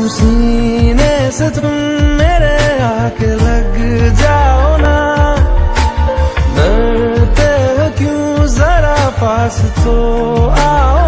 सीने से तुम मेरे आके लग जाओ ना, डरते हो क्यों जरा पास तो आओ